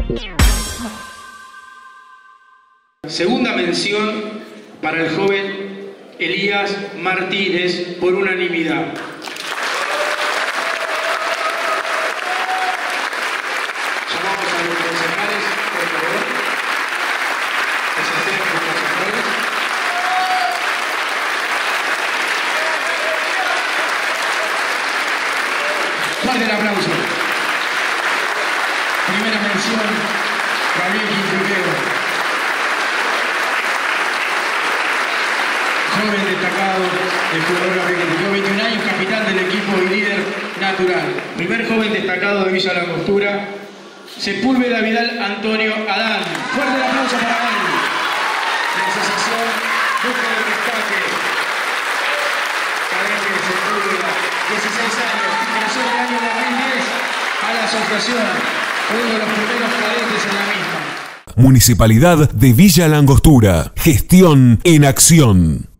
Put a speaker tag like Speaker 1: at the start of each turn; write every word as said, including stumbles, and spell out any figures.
Speaker 1: Segunda mención para el joven Elías Martínez por unanimidad. Llamamos a los concejales, por favor, que se acerquen los concejales. Fuerte el aplauso. Primera mención, Gabriel Quintero. Joven destacado del jugador Gabriel Quintero, veintiún años, capitán del equipo y líder natural. Primer joven destacado de Villa Langostura, Sepúlveda Vidal Antonio Adán. Fuerte el aplauso para él. La asociación Busca del Destaque. Cadete de Sepúlveda, dieciséis años, ingresó en el año dos mil diez a la asociación, uno de los primeros cadetes en la misma.
Speaker 2: Municipalidad de Villa Langostura. Gestión en acción.